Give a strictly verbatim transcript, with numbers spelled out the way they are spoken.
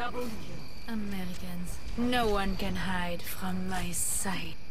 Americans, no one can hide from my sight.